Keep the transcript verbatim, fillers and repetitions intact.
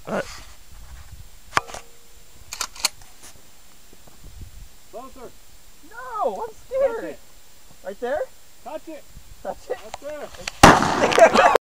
Alright. Closer. No, I'm scared. Touch it. Right there? Touch it. Touch it. Up there.